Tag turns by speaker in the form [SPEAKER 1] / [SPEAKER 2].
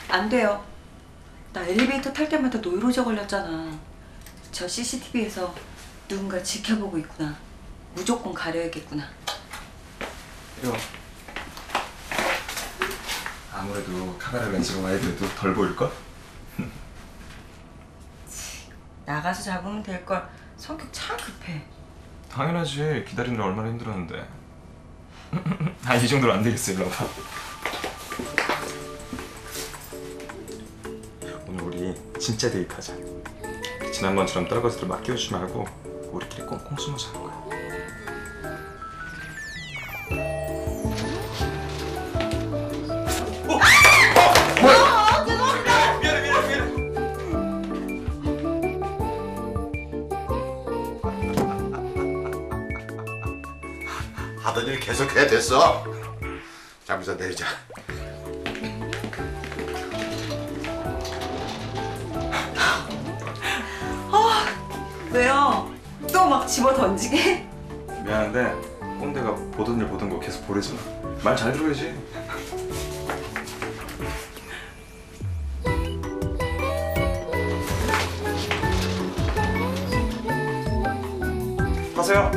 [SPEAKER 1] 안 돼요. 나 엘리베이터 탈 때마다 노이로제 걸렸잖아. 저 CCTV에서 누군가 지켜보고 있구나. 무조건 가려야겠구나.
[SPEAKER 2] 이리 와. 아무래도 카메라 렌즈가 와이드해도 덜 보일걸?
[SPEAKER 1] 나가서 잡으면 될걸. 성격 참 급해.
[SPEAKER 2] 당연하지. 기다리느라 얼마나 힘들었는데. 아, 이 정도로 안 되겠어. 일로 와봐. 오늘 우리 진짜 데이트하자. 지난번처럼 떨거지들 막 끼워주지 말고 우리끼리 꽁꽁 숨어서 하는 거야.
[SPEAKER 1] 죄송합니다.
[SPEAKER 2] 미안해.
[SPEAKER 3] 하던 일 계속해야 됐어. 잠시만 내리자.
[SPEAKER 1] 왜요? 또 막 집어 던지게?
[SPEAKER 2] 미안한데 꼰대가 보던 일 보던 거 계속 보래잖아. 말 잘 들어야지. 가세요.